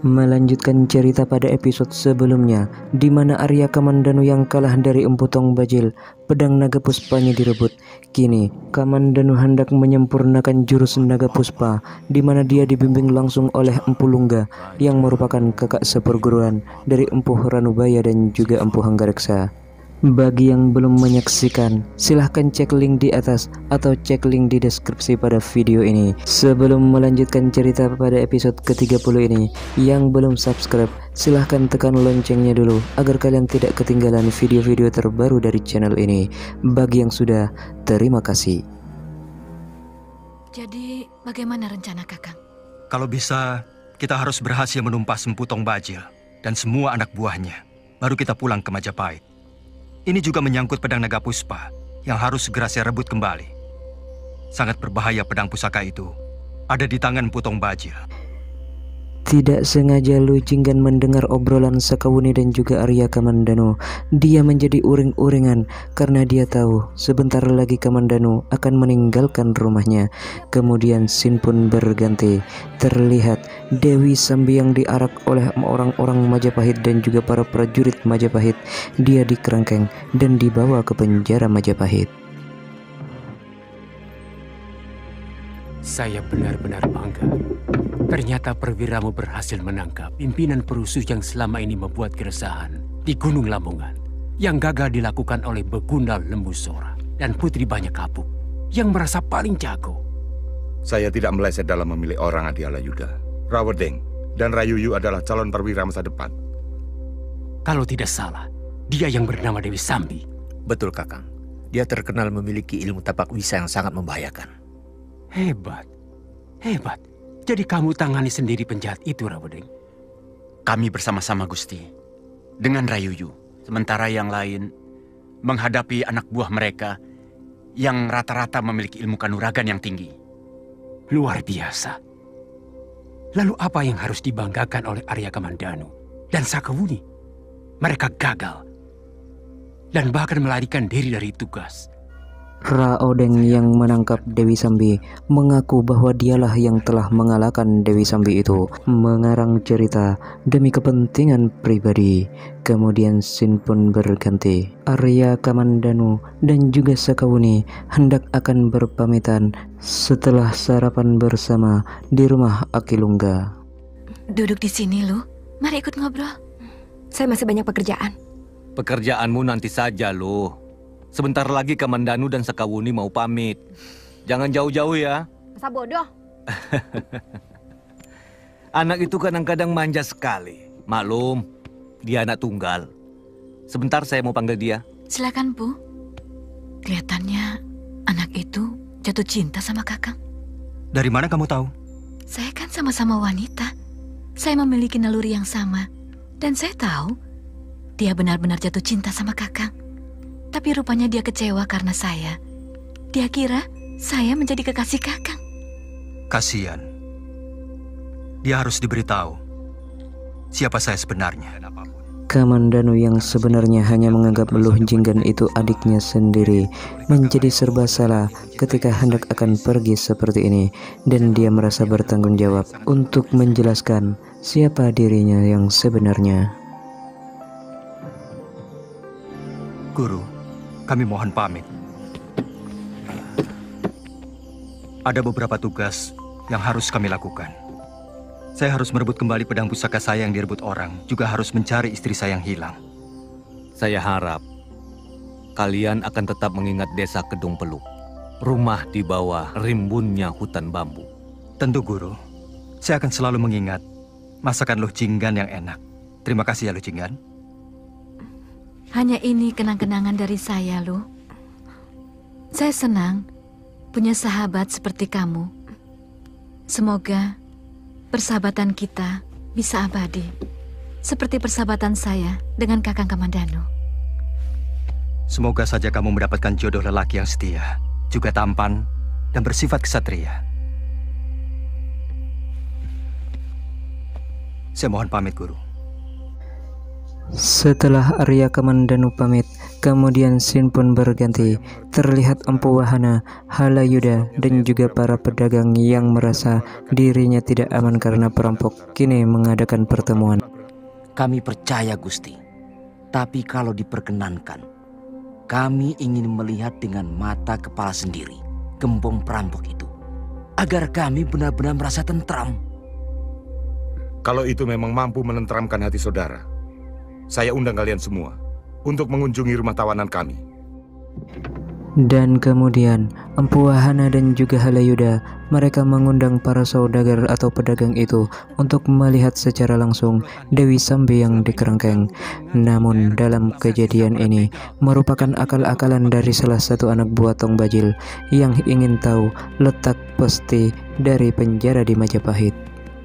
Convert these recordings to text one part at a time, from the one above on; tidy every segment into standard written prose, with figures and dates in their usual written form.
Melanjutkan cerita pada episode sebelumnya, di mana Arya Kamandanu yang kalah dari Empu Tong Bajil, pedang naga puspanya direbut. Kini, Kamandanu hendak menyempurnakan jurus naga puspa, di mana dia dibimbing langsung oleh Empu Lungga, yang merupakan kakak seperguruan dari Empu Ranubaya dan juga Empu Hanggareksa. Bagi yang belum menyaksikan, silahkan cek link di atas atau cek link di deskripsi pada video ini. Sebelum melanjutkan cerita pada episode ke-30 ini, yang belum subscribe, silahkan tekan loncengnya dulu agar kalian tidak ketinggalan video-video terbaru dari channel ini. Bagi yang sudah, terima kasih. Jadi, bagaimana rencana Kakang? Kalau bisa, kita harus berhasil menumpas Empu Tong Bajil dan semua anak buahnya. Baru kita pulang ke Majapahit. Ini juga menyangkut pedang naga puspa yang harus segera saya rebut kembali. Sangat berbahaya pedang pusaka itu ada di tangan Empu Tong Bajil. Tidak sengaja Lu Jinggan mendengar obrolan Sakawuni dan juga Arya Kamandanu. Dia menjadi uring-uringan karena dia tahu sebentar lagi Kamandanu akan meninggalkan rumahnya. Kemudian scene pun berganti. Terlihat Dewi Sambi yang diarak oleh orang-orang Majapahit dan juga para prajurit Majapahit. Dia dikerangkeng dan dibawa ke penjara Majapahit. Saya benar-benar bangga. Ternyata perwiramu berhasil menangkap pimpinan perusuh yang selama ini membuat keresahan di Gunung Lamongan, yang gagal dilakukan oleh Begundal Lembu Sora dan Putri Banyak Kapuk yang merasa paling jago. Saya tidak meleset dalam memilih orang, Adi Alayuda. Rawedeng dan Rayuyu adalah calon perwira masa depan. Kalau tidak salah, dia yang bernama Dewi Sambi. Betul, Kakang. Dia terkenal memiliki ilmu tapak wisa yang sangat membahayakan. Hebat, hebat. Jadi kamu tangani sendiri penjahat itu, Rawedeng? Kami bersama-sama, Gusti. Dengan Rayuyu. Sementara yang lain menghadapi anak buah mereka yang rata-rata memiliki ilmu kanuragan yang tinggi. Luar biasa. Lalu apa yang harus dibanggakan oleh Arya Kamandanu dan Sakawuni? Mereka gagal dan bahkan melarikan diri dari tugas. Raodeng yang menangkap Dewi Sambi mengaku bahwa dialah yang telah mengalahkan Dewi Sambi itu, mengarang cerita demi kepentingan pribadi. Kemudian scene pun berganti. Arya Kamandanu dan juga Sakawuni hendak akan berpamitan setelah sarapan bersama di rumah Akilungga. Duduk di sini, Lu. Mari ikut ngobrol. Saya masih banyak pekerjaan. Pekerjaanmu nanti saja, Lu. Sebentar lagi Kamandanu dan Sakawuni mau pamit. Jangan jauh-jauh ya. Masa bodoh? Anak itu kadang-kadang manja sekali. Maklum, dia anak tunggal. Sebentar saya mau panggil dia. Silakan, Bu. Kelihatannya anak itu jatuh cinta sama Kakang. Dari mana kamu tahu? Saya kan sama-sama wanita. Saya memiliki naluri yang sama. Dan saya tahu dia benar-benar jatuh cinta sama Kakang. Tapi rupanya dia kecewa karena saya. Dia kira saya menjadi kekasih Kakang. Kasihan. Dia harus diberitahu siapa saya sebenarnya. Kamandanu yang sebenarnya hanya menganggap Lu Jinggan itu adiknya sendiri menjadi serba salah ketika hendak akan pergi seperti ini, dan dia merasa bertanggung jawab untuk menjelaskan siapa dirinya yang sebenarnya. Guru, kami mohon pamit. Ada beberapa tugas yang harus kami lakukan. Saya harus merebut kembali pedang pusaka saya yang direbut orang, juga harus mencari istri saya yang hilang. Saya harap kalian akan tetap mengingat desa Kedung Peluk, rumah di bawah rimbunnya hutan bambu. Tentu, Guru. Saya akan selalu mengingat masakan Lu Jinggan yang enak. Terima kasih ya, Lu Jinggan. Hanya ini kenang-kenangan dari saya, Lu. Saya senang punya sahabat seperti kamu. Semoga persahabatan kita bisa abadi, seperti persahabatan saya dengan Kakang Kamandanu. Semoga saja kamu mendapatkan jodoh lelaki yang setia, juga tampan dan bersifat kesatria. Saya mohon pamit, Guru. Setelah Arya Kamandanu pamit, Kemudian scene pun berganti. Terlihat Empu Wahana, Halayuda, dan juga para pedagang yang merasa dirinya tidak aman karena perampok kini mengadakan pertemuan. Kami percaya Gusti, tapi kalau diperkenankan, kami ingin melihat dengan mata kepala sendiri gembong perampok itu, agar kami benar-benar merasa tentram. Kalau itu memang mampu menenteramkan hati saudara, saya undang kalian semua untuk mengunjungi rumah tawanan kami. Dan kemudian Empu Wahana dan juga Halayuda, mereka mengundang para saudagar atau pedagang itu untuk melihat secara langsung Dewi Sambi yang dikerangkeng. Namun dalam kejadian ini merupakan akal-akalan dari salah satu anak buah Tong Bajil yang ingin tahu letak pasti dari penjara di Majapahit.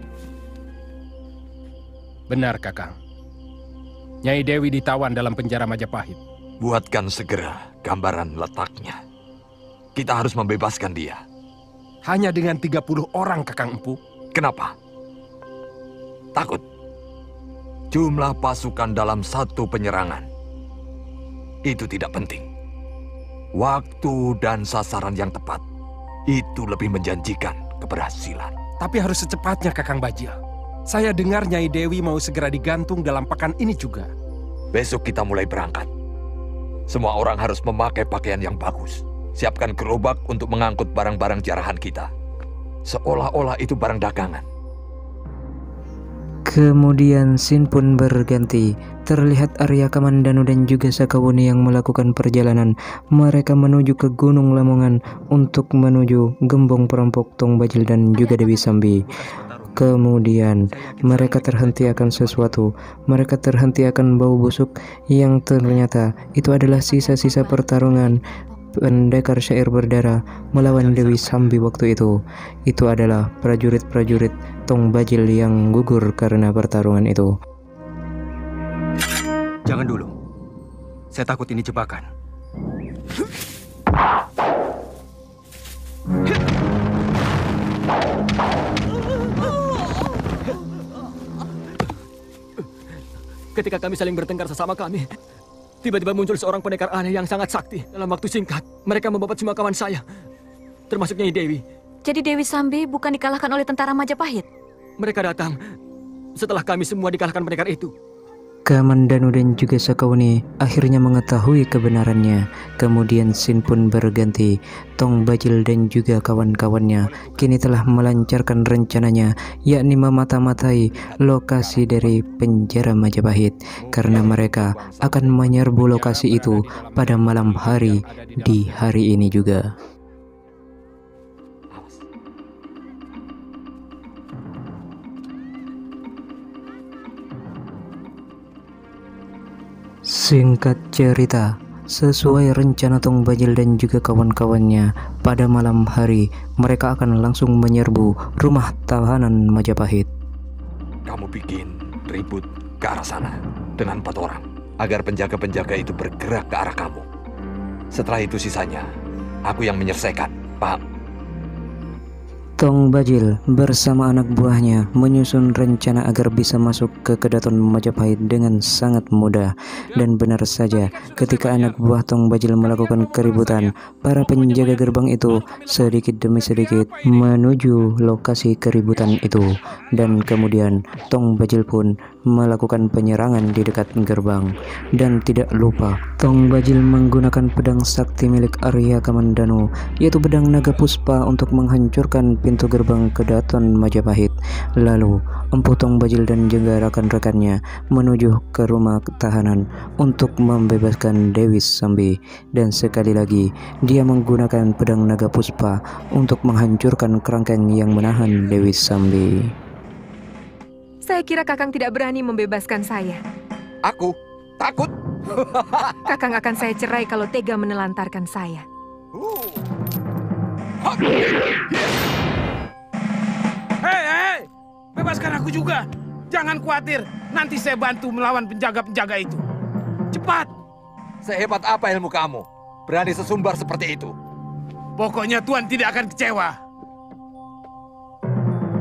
Benar, Kakang. Nyai Dewi ditawan dalam penjara Majapahit. Buatkan segera gambaran letaknya. Kita harus membebaskan dia. Hanya dengan 30 orang, Kakang Empu. Kenapa? Takut? Jumlah pasukan dalam satu penyerangan itu tidak penting. Waktu dan sasaran yang tepat itu lebih menjanjikan keberhasilan. Tapi harus secepatnya, Kakang Bajil. Saya dengar Nyai Dewi mau segera digantung dalam pekan ini juga. Besok kita mulai berangkat. Semua orang harus memakai pakaian yang bagus. Siapkan gerobak untuk mengangkut barang-barang jarahan kita. Seolah-olah itu barang dagangan. Kemudian scene pun berganti. Terlihat Arya Kamandanu dan juga Sakawuni yang melakukan perjalanan. Mereka menuju ke Gunung Lamongan untuk menuju gembong perampok Tong Bajil dan juga Dewi Sambi. Kemudian mereka terhenti akan sesuatu. Mereka terhenti akan bau busuk yang ternyata itu adalah sisa-sisa pertarungan pendekar syair berdarah melawan Dewi Sambi waktu itu. Itu adalah prajurit-prajurit Tong Bajil yang gugur karena pertarungan itu. Jangan dulu. Saya takut ini jebakan. Ketika kami saling bertengkar sesama kami, tiba-tiba muncul seorang pendekar aneh yang sangat sakti. Dalam waktu singkat, mereka membabat semua kawan saya, termasuk Nyai Dewi. Jadi Dewi Sambi bukan dikalahkan oleh tentara Majapahit? Mereka datang setelah kami semua dikalahkan pendekar itu. Kamandanu dan juga Sakawuni akhirnya mengetahui kebenarannya. Kemudian scene pun berganti. Tong Bajil dan juga kawan-kawannya kini telah melancarkan rencananya, yakni memata-matai lokasi dari penjara Majapahit, karena mereka akan menyerbu lokasi itu pada malam hari di hari ini juga. Singkat cerita, sesuai rencana Tong Bajil dan juga kawan-kawannya, pada malam hari mereka akan langsung menyerbu rumah tahanan Majapahit. Kamu bikin ribut ke arah sana dengan 4 orang, agar penjaga-penjaga itu bergerak ke arah kamu. Setelah itu sisanya, aku yang menyelesaikan, paham? Tong Bajil bersama anak buahnya menyusun rencana agar bisa masuk ke Kedaton Majapahit dengan sangat mudah. Dan benar saja, ketika anak buah Tong Bajil melakukan keributan, para penjaga gerbang itu sedikit demi sedikit menuju lokasi keributan itu. Dan kemudian Tong Bajil pun melakukan penyerangan di dekat gerbang. Dan tidak lupa, Tong Bajil menggunakan pedang sakti milik Arya Kamandanu, yaitu pedang naga puspa, untuk menghancurkan pintu gerbang Kedaton Majapahit. Lalu Empu Tong Bajil dan juga rekan-rekannya menuju ke rumah tahanan untuk membebaskan Dewi Sambi. Dan sekali lagi dia menggunakan pedang naga puspa untuk menghancurkan kerangkeng yang menahan Dewi Sambi. Saya kira Kakang tidak berani membebaskan saya. Aku takut. Kakang akan saya cerai kalau tega menelantarkan saya. Hei, bebaskan aku juga. Jangan khawatir, nanti saya bantu melawan penjaga-penjaga itu. Cepat. Sehebat apa ilmu kamu? Berani sesumbar seperti itu? Pokoknya Tuan tidak akan kecewa.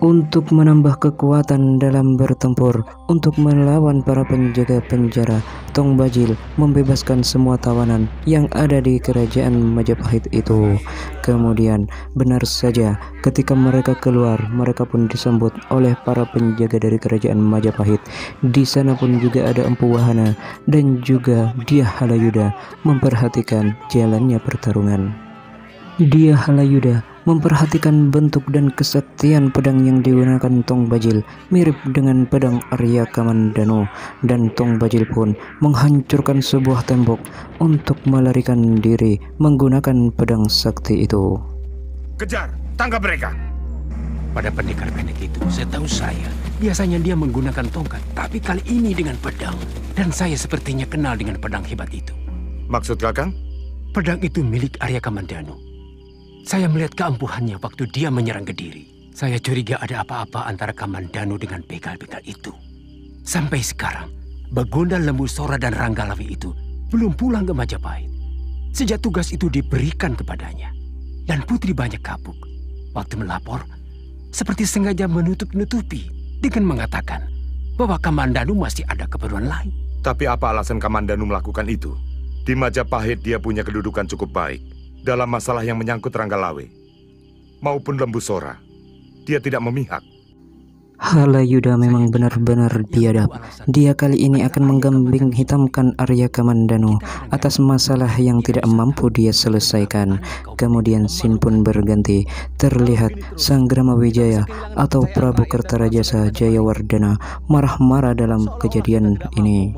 untuk menambah kekuatan dalam bertempur untuk melawan para penjaga penjara. Tong Bajil membebaskan semua tawanan yang ada di kerajaan Majapahit itu. Kemudian benar saja ketika mereka keluar, mereka pun disambut oleh para penjaga dari kerajaan Majapahit. Di sana pun juga ada Empu Wahana dan juga Dyah Halayuda memperhatikan jalannya pertarungan. Dyah Halayuda memperhatikan bentuk dan kesaktian pedang yang digunakan Tong Bajil mirip dengan pedang Arya Kamandanu, dan Tong Bajil pun menghancurkan sebuah tembok untuk melarikan diri menggunakan pedang sakti itu. Kejar, tangkap mereka. Pada pendekar pendek itu, setahu saya, biasanya dia menggunakan tongkat, tapi kali ini dengan pedang. Dan saya sepertinya kenal dengan pedang hebat itu. Maksud Kakang? Pedang itu milik Arya Kamandanu. Saya melihat keampuhannya waktu dia menyerang Kediri. Saya curiga ada apa-apa antara Kamandanu dengan begal-begal itu. Sampai sekarang, Bagunda Lembu Sora dan Ranggalawi itu belum pulang ke Majapahit. Sejak tugas itu diberikan kepadanya. Dan Putri Banyak Kapuk, waktu melapor, seperti sengaja menutup-nutupi dengan mengatakan bahwa Kamandanu masih ada keperluan lain. Tapi apa alasan Kamandanu melakukan itu? Di Majapahit dia punya kedudukan cukup baik dalam masalah yang menyangkut Ranggalawe maupun Lembu Sora. Dia tidak memihak. Halayuda memang benar-benar biadab. Dia kali ini akan menggambing hitamkan Arya Kamandanu atas masalah yang tidak mampu dia selesaikan. Kemudian scene pun berganti. Terlihat Sang Gramawijaya atau Prabu Kertarajasa Jayawardana marah-marah dalam kejadian ini.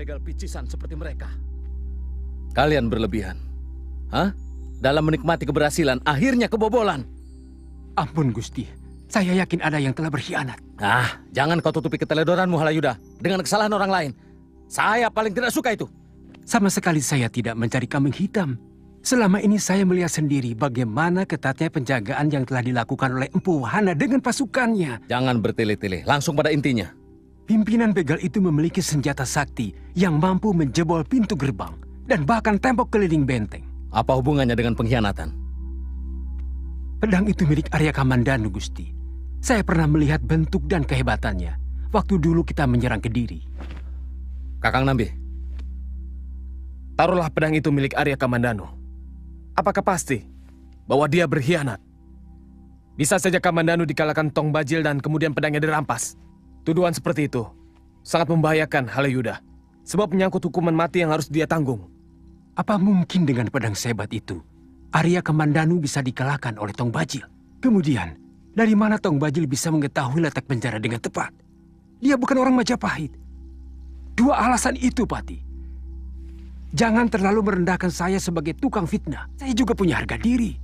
Kalian berlebihan. Hah? Dalam menikmati keberhasilan, akhirnya kebobolan. Ampun Gusti, saya yakin ada yang telah berkhianat. Jangan kau tutupi keteledoranmu, Halayuda, dengan kesalahan orang lain. Saya paling tidak suka itu. Sama sekali saya tidak mencari kambing hitam. Selama ini saya melihat sendiri bagaimana ketatnya penjagaan yang telah dilakukan oleh Empu Wahana dengan pasukannya. Jangan bertele-tele, langsung pada intinya. Pimpinan begal itu memiliki senjata sakti yang mampu menjebol pintu gerbang dan bahkan tembok keliling benteng. Apa hubungannya dengan pengkhianatan? Pedang itu milik Arya Kamandanu, Gusti. Saya pernah melihat bentuk dan kehebatannya waktu dulu kita menyerang Kediri. Kakang Nambi, taruhlah pedang itu milik Arya Kamandanu. Apakah pasti bahwa dia berkhianat? Bisa saja Kamandanu dikalahkan Tong Bajil dan kemudian pedangnya dirampas. Tuduhan seperti itu sangat membahayakan Halayuda, sebab menyangkut hukuman mati yang harus dia tanggung. Apa mungkin dengan pedang sehebat itu, Arya Kamandanu bisa dikalahkan oleh Tong Bajil? Kemudian, dari mana Tong Bajil bisa mengetahui letak penjara dengan tepat? Dia bukan orang Majapahit. Dua alasan itu, Pati. Jangan terlalu merendahkan saya sebagai tukang fitnah. Saya juga punya harga diri.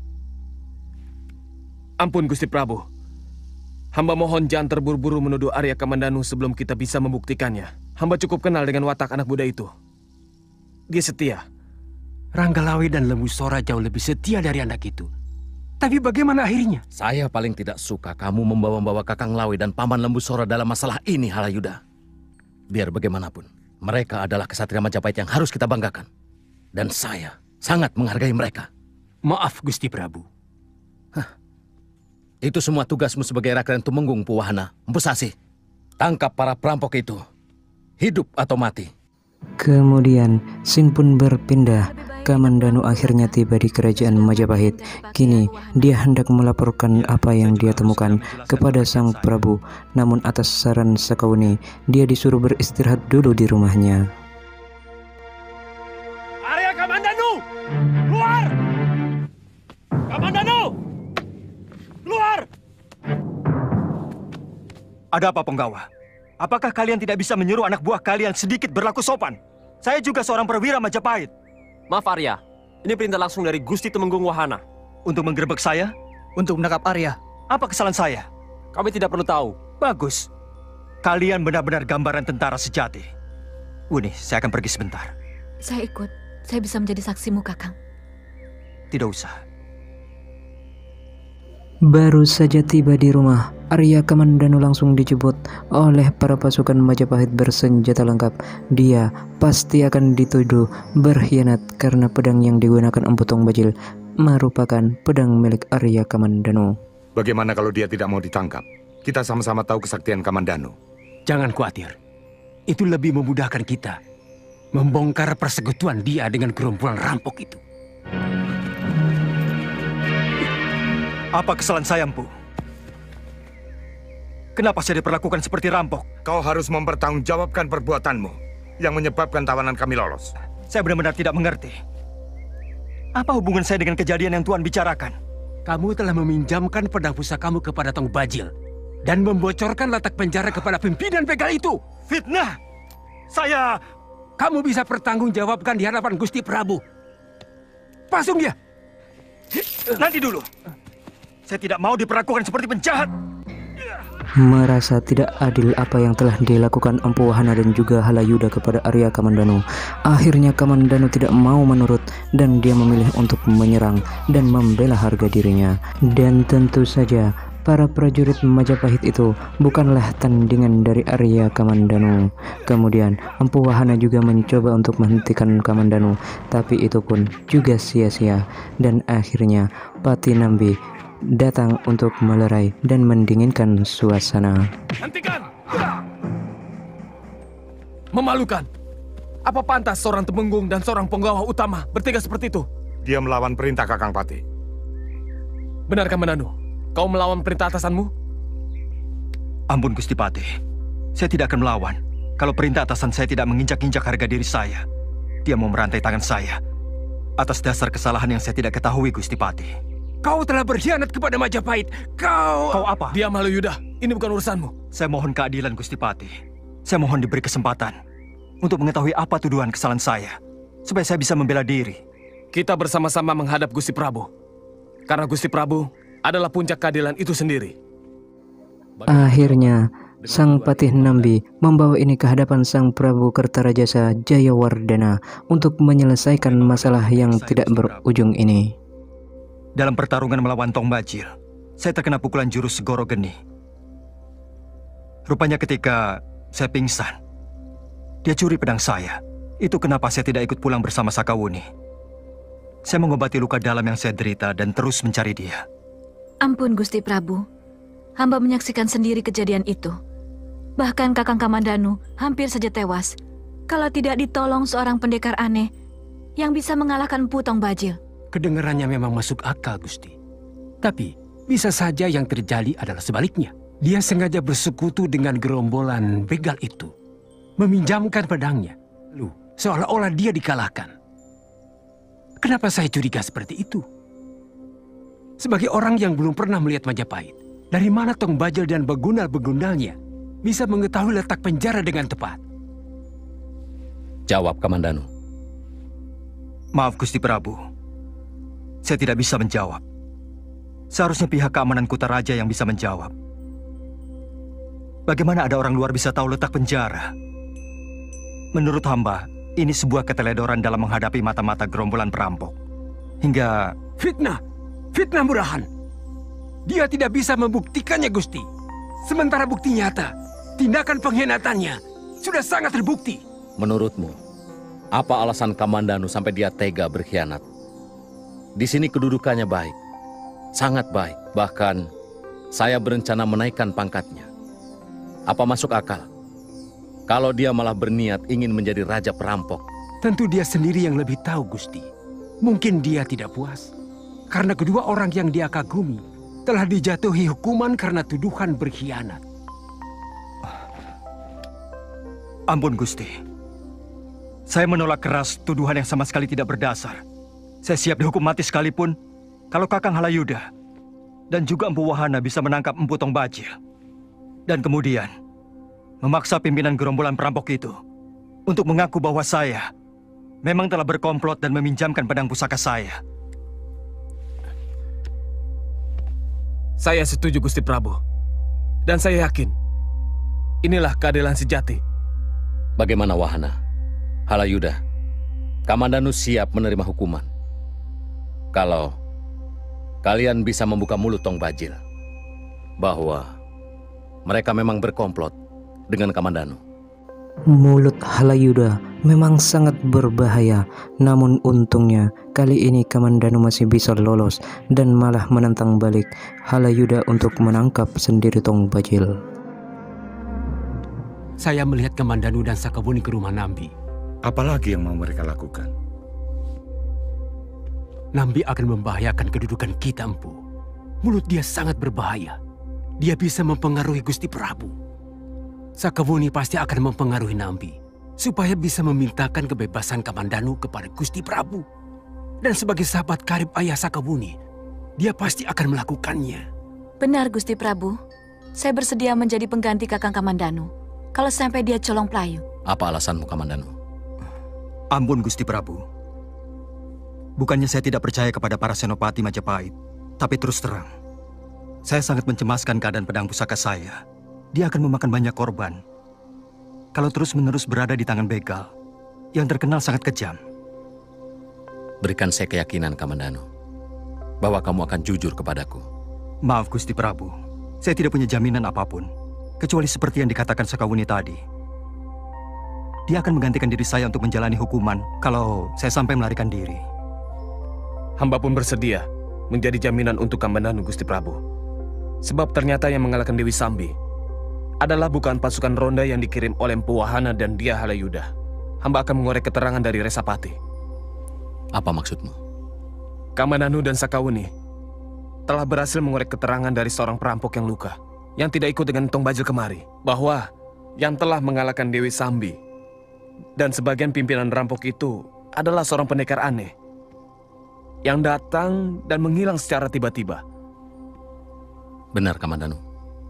Ampun, Gusti Prabu. Hamba mohon jangan terburu-buru menuduh Arya Kamandanu sebelum kita bisa membuktikannya. Hamba cukup kenal dengan watak anak muda itu. Dia setia. Ranggalawe dan Lembu Sora jauh lebih setia dari anak itu. Tapi bagaimana akhirnya? Saya paling tidak suka kamu membawa-bawa Kakang Lawe dan Paman Lembu Sora dalam masalah ini, Halayuda. Biar bagaimanapun, mereka adalah kesatria Majapahit yang harus kita banggakan. Dan saya sangat menghargai mereka. Maaf, Gusti Prabu. Itu semua tugasmu sebagai Rakyat Tumenggung, Empu Wahana. Empu Sasi, tangkap para perampok itu. Hidup atau mati. Kemudian scene pun berpindah. Kamandanu akhirnya tiba di kerajaan Majapahit. Kini dia hendak melaporkan apa yang dia temukan kepada Sang Prabu. Namun atas saran Sakauni, dia disuruh beristirahat dulu di rumahnya. Arya Kamandanu, keluar! Kamandanu, keluar! Ada apa, Penggawa? Apakah kalian tidak bisa menyuruh anak buah kalian sedikit berlaku sopan? Saya juga seorang perwira Majapahit. Maaf Arya, ini perintah langsung dari Gusti Tumenggung Wahana. Untuk menggerebek saya? Untuk menangkap Arya. Apa kesalahan saya? Kami tidak perlu tahu. Bagus. Kalian benar-benar gambaran tentara sejati. Wuni, saya akan pergi sebentar. Saya ikut. Saya bisa menjadi saksimu, Kakang. Tidak usah. Baru saja tiba di rumah, Arya Kamandanu langsung dijemput oleh para pasukan Majapahit bersenjata lengkap. Dia pasti akan dituduh berkhianat karena pedang yang digunakan Empu Tong Bajil merupakan pedang milik Arya Kamandanu. Bagaimana kalau dia tidak mau ditangkap? Kita sama-sama tahu kesaktian Kamandanu. Jangan khawatir. Itu lebih memudahkan kita membongkar persekutuan dia dengan gerombolan rampok itu. Apa kesalahan saya, Empu? Kenapa saya diperlakukan seperti rampok? Kau harus mempertanggungjawabkan perbuatanmu yang menyebabkan tawanan kami lolos. Saya benar-benar tidak mengerti. Apa hubungan saya dengan kejadian yang Tuan bicarakan? Kamu telah meminjamkan pedang pusakamu kepada Tong Bajil dan membocorkan letak penjara kepada pimpinan begal itu. Fitnah! Saya... Kamu bisa bertanggungjawabkan di hadapan Gusti Prabu. Pasung dia! Nanti dulu. Saya tidak mau diperlakukan seperti penjahat. Merasa tidak adil apa yang telah dilakukan Empu Wahana dan juga Halayuda kepada Arya Kamandanu, akhirnya Kamandanu tidak mau menurut dan dia memilih untuk menyerang dan membela harga dirinya. Dan tentu saja para prajurit Majapahit itu bukanlah tandingan dari Arya Kamandanu. Kemudian Empu Wahana juga mencoba untuk menghentikan Kamandanu, tapi itu pun juga sia-sia. Dan akhirnya Pati Nambi datang untuk melerai dan mendinginkan suasana. Hentikan! Memalukan. Apa pantas seorang temenggung dan seorang penggawa utama bertiga seperti itu? Dia melawan perintah Kakang Pati. Benar, Kamandanu? Kau melawan perintah atasanmu? Ampun Gusti Pati, saya tidak akan melawan. Kalau perintah atasan saya tidak menginjak-injak harga diri saya, dia mau merantai tangan saya atas dasar kesalahan yang saya tidak ketahui, Gusti Pati. Kau telah berkhianat kepada Majapahit. Kau apa? Diam, Halayuda. Ini bukan urusanmu. Saya mohon keadilan, Gusti Pati. Saya mohon diberi kesempatan untuk mengetahui apa tuduhan kesalahan saya, supaya saya bisa membela diri. Kita bersama-sama menghadap Gusti Prabu. Karena Gusti Prabu adalah puncak keadilan itu sendiri. Akhirnya, Sang Patih Nambi membawa ini ke hadapan Sang Prabu Kertarajasa Jayawardana untuk menyelesaikan masalah yang tidak berujung ini. Dalam pertarungan melawan Tong Bajil, saya terkena pukulan jurus Segoro Geni. Rupanya ketika saya pingsan, dia curi pedang saya. Itu kenapa saya tidak ikut pulang bersama Sakawuni. Saya mengobati luka dalam yang saya derita dan terus mencari dia. Ampun Gusti Prabu, hamba menyaksikan sendiri kejadian itu. Bahkan Kakang Kamandanu hampir saja tewas kalau tidak ditolong seorang pendekar aneh yang bisa mengalahkan Empu Tong Bajil. Kedengarannya memang masuk akal, Gusti. Tapi, bisa saja yang terjadi adalah sebaliknya. Dia sengaja bersekutu dengan gerombolan begal itu. Meminjamkan pedangnya. Lalu, seolah-olah dia dikalahkan. Kenapa saya curiga seperti itu? Sebagai orang yang belum pernah melihat Majapahit, dari mana Tong Bajil dan begundal-begundalnya bisa mengetahui letak penjara dengan tepat? Jawab, Kamandanu. Maaf, Gusti Prabu. Saya tidak bisa menjawab. Seharusnya pihak keamanan Kutaraja yang bisa menjawab. Bagaimana ada orang luar bisa tahu letak penjara? Menurut hamba, ini sebuah keteledoran dalam menghadapi mata-mata gerombolan perampok. Hingga... Fitnah! Fitnah murahan! Dia tidak bisa membuktikannya, Gusti. Sementara bukti nyata, tindakan pengkhianatannya sudah sangat terbukti. Menurutmu, apa alasan Kamandanu sampai dia tega berkhianat? Di sini kedudukannya baik, sangat baik. Bahkan, saya berencana menaikkan pangkatnya. Apa masuk akal? Kalau dia malah berniat ingin menjadi raja perampok. Tentu dia sendiri yang lebih tahu, Gusti. Mungkin dia tidak puas, karena kedua orang yang dia kagumi telah dijatuhi hukuman karena tuduhan berkhianat. Ampun, Gusti. Saya menolak keras tuduhan yang sama sekali tidak berdasar. Saya siap dihukum mati sekalipun kalau Kakang Halayuda dan juga Empu Wahana bisa menangkap Empu Tong Bajil. Dan kemudian memaksa pimpinan gerombolan perampok itu untuk mengaku bahwa saya memang telah berkomplot dan meminjamkan pedang pusaka saya. Saya setuju, Gusti Prabu. Dan saya yakin inilah keadilan sejati. Bagaimana Wahana? Halayuda, Kamandanu siap menerima hukuman. Kalau kalian bisa membuka mulut Tong Bajil bahwa mereka memang berkomplot dengan Kamandanu. Mulut Halayuda memang sangat berbahaya, namun untungnya kali ini Kamandanu masih bisa lolos dan malah menantang balik Halayuda untuk menangkap sendiri Tong Bajil. Saya melihat Kamandanu dan Sakawuni ke rumah Nambi. Apalagi yang mau mereka lakukan? Nambi akan membahayakan kedudukan kita, Empu. Mulut dia sangat berbahaya. Dia bisa mempengaruhi Gusti Prabu. Sakawuni pasti akan mempengaruhi Nambi supaya bisa memintakan kebebasan Kamandanu kepada Gusti Prabu. Dan sebagai sahabat karib ayah Sakawuni, dia pasti akan melakukannya. Benar, Gusti Prabu. Saya bersedia menjadi pengganti Kakang Kamandanu kalau sampai dia colong pelayu. Apa alasanmu, Kamandanu? Ampun, Gusti Prabu. Bukannya saya tidak percaya kepada para senopati Majapahit, tapi terus terang, saya sangat mencemaskan keadaan pedang pusaka saya. Dia akan memakan banyak korban kalau terus-menerus berada di tangan begal yang terkenal sangat kejam. Berikan saya keyakinan, Kamandanu, bahwa kamu akan jujur kepadaku. Maaf, Gusti Prabu. Saya tidak punya jaminan apapun, kecuali seperti yang dikatakan Sakawuni tadi. Dia akan menggantikan diri saya untuk menjalani hukuman kalau saya sampai melarikan diri. Hamba pun bersedia menjadi jaminan untuk Kamandanu, Gusti Prabu. Sebab ternyata yang mengalahkan Dewi Sambi adalah bukan pasukan ronda yang dikirim oleh Empu Wahana dan dia Halayuda. Hamba akan mengorek keterangan dari Resapati. Apa maksudmu? Kamandanu dan Sakawuni telah berhasil mengorek keterangan dari seorang perampok yang luka, yang tidak ikut dengan Tong Bajil kemari, bahwa yang telah mengalahkan Dewi Sambi dan sebagian pimpinan rampok itu adalah seorang pendekar aneh yang datang dan menghilang secara tiba-tiba. Benar, Kamandanu.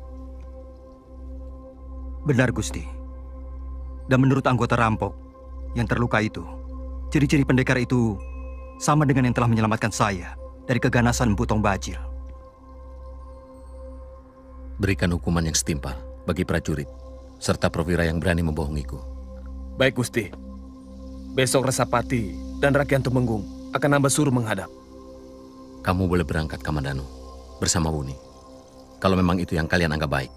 Benar, Gusti. Dan menurut anggota rampok yang terluka itu, ciri-ciri pendekar itu sama dengan yang telah menyelamatkan saya dari keganasan Empu Tong Bajil. Berikan hukuman yang setimpal bagi prajurit serta perwira yang berani membohongiku. Baik, Gusti. Besok Resapati dan Rakyat Tumenggung akan hamba suruh menghadap. Kamu boleh berangkat, Kamandanu, bersama Wuni, kalau memang itu yang kalian anggap baik.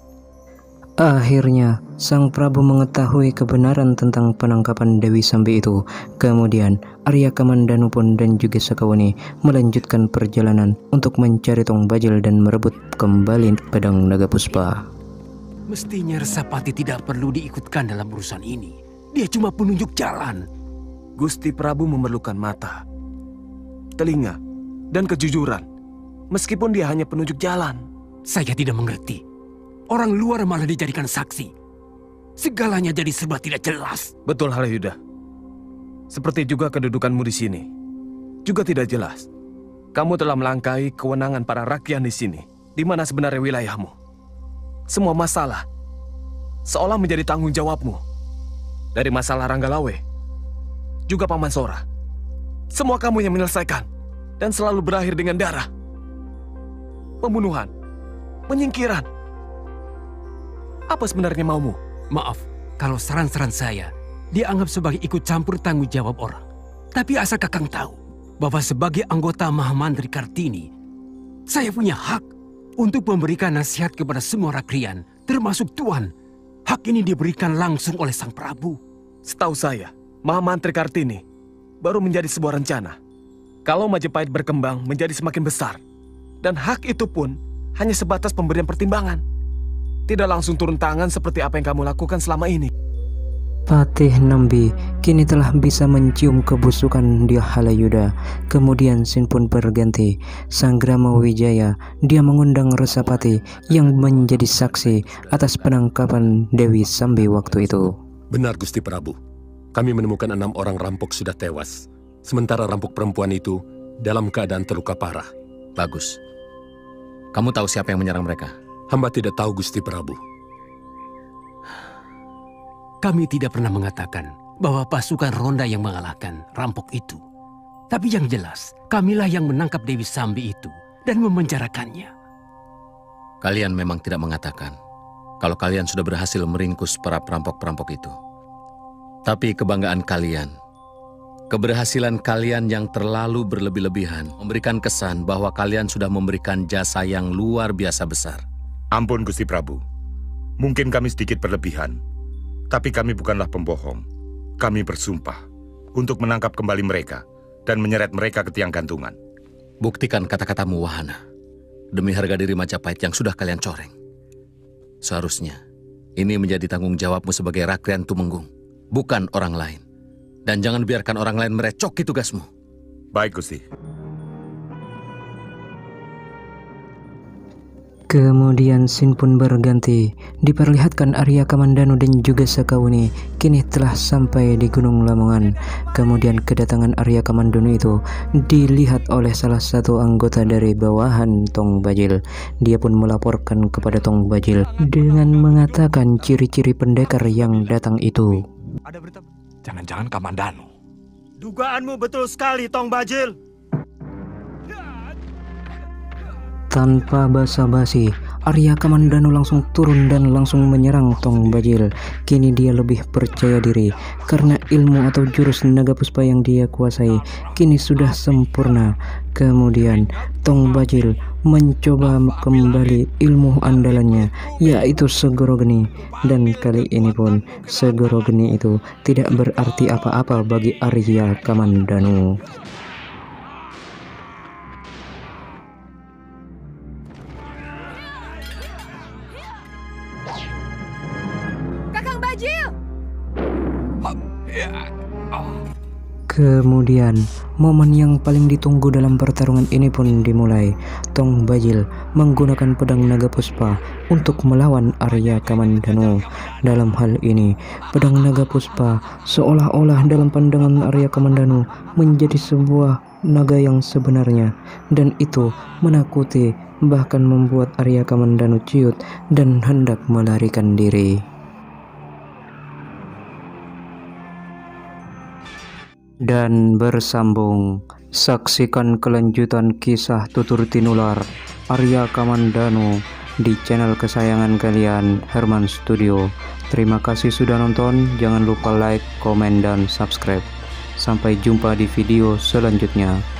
Akhirnya, Sang Prabu mengetahui kebenaran tentang penangkapan Dewi Sambi itu. Kemudian, Arya Kamandanu pun dan juga Sakawuni melanjutkan perjalanan untuk mencari Tong Bajil dan merebut kembali pedang Naga Puspa. Mestinya Resapati tidak perlu diikutkan dalam urusan ini. Dia cuma penunjuk jalan. Gusti Prabu memerlukan mata, telinga, dan kejujuran. Meskipun dia hanya penunjuk jalan. Saya tidak mengerti. Orang luar malah dijadikan saksi. Segalanya jadi serba tidak jelas. Betul, Halayuda. Seperti juga kedudukanmu di sini juga tidak jelas. Kamu telah melangkahi kewenangan para rakyat di sini, di mana sebenarnya wilayahmu. Semua masalah seolah menjadi tanggung jawabmu. Dari masalah Ranggalawe, juga Paman Sora. Semua kamu yang menyelesaikan, dan selalu berakhir dengan darah. Pembunuhan, penyingkiran. Apa sebenarnya maumu? Maaf, kalau saran-saran saya dianggap sebagai ikut campur tanggung jawab orang. Tapi asal Kakang tahu bahwa sebagai anggota Mahamantri Kartini, saya punya hak untuk memberikan nasihat kepada semua rakrian, termasuk Tuan. Hak ini diberikan langsung oleh Sang Prabu. Setahu saya, Mahamantri Kartini baru menjadi sebuah rencana. Kalau Majapahit berkembang menjadi semakin besar, dan hak itu pun hanya sebatas pemberian pertimbangan. Tidak langsung turun tangan seperti apa yang kamu lakukan selama ini. Patih Nambi kini telah bisa mencium kebusukan dia Halayuda. Kemudian Sin pun berganti. Sanggrama Wijaya, dia mengundang Resapati yang menjadi saksi atas penangkapan Dewi Sambi waktu itu. Benar, Gusti Prabu. Kami menemukan 6 orang rampok sudah tewas. Sementara rampok perempuan itu dalam keadaan terluka parah. Bagus. Kamu tahu siapa yang menyerang mereka? Hamba tidak tahu, Gusti Prabu. Kami tidak pernah mengatakan bahwa pasukan ronda yang mengalahkan rampok itu. Tapi yang jelas, kamilah yang menangkap Dewi Sambi itu dan memenjarakannya. Kalian memang tidak mengatakan kalau kalian sudah berhasil meringkus para perampok-perampok itu. Tapi kebanggaan kalian, keberhasilan kalian yang terlalu berlebih-lebihan memberikan kesan bahwa kalian sudah memberikan jasa yang luar biasa besar. Ampun, Gusti Prabu. Mungkin kami sedikit berlebihan. Tapi kami bukanlah pembohong. Kami bersumpah untuk menangkap kembali mereka dan menyeret mereka ke tiang gantungan. Buktikan kata-katamu, Wahana. Demi harga diri Majapahit yang sudah kalian coreng. Seharusnya ini menjadi tanggung jawabmu sebagai Rakrian Tumenggung, bukan orang lain. Dan jangan biarkan orang lain merecoki tugasmu. Baik, Gusti. Kemudian scene pun berganti. Diperlihatkan Arya Kamandanu dan juga Sakauni kini telah sampai di Gunung Lamongan. Kemudian kedatangan Arya Kamandanu itu dilihat oleh salah satu anggota dari bawahan Tong Bajil. Dia pun melaporkan kepada Tong Bajil dengan mengatakan ciri-ciri pendekar yang datang itu. Ada berita? Jangan-jangan Kamandanu. Dugaanmu betul sekali, Tong Bajil. Tanpa basa-basi, Arya Kamandanu langsung turun dan langsung menyerang Tong Bajil. Kini dia lebih percaya diri karena ilmu atau jurus naga puspa yang dia kuasai kini sudah sempurna. Kemudian Tong Bajil mencoba kembali ilmu andalannya, yaitu Segoro Geni. Dan kali ini pun Segoro Geni itu tidak berarti apa-apa bagi Arya Kamandanu. Kemudian, momen yang paling ditunggu dalam pertarungan ini pun dimulai. Tong Bajil menggunakan pedang naga puspa untuk melawan Arya Kamandanu. Dalam hal ini, pedang naga puspa seolah-olah dalam pandangan Arya Kamandanu menjadi sebuah naga yang sebenarnya. Dan itu menakuti, bahkan membuat Arya Kamandanu ciut dan hendak melarikan diri. Dan bersambung, saksikan kelanjutan kisah Tutur Tinular Arya Kamandanu di channel kesayangan kalian, Herman Studio. Terima kasih sudah nonton, jangan lupa like, komen, dan subscribe. Sampai jumpa di video selanjutnya.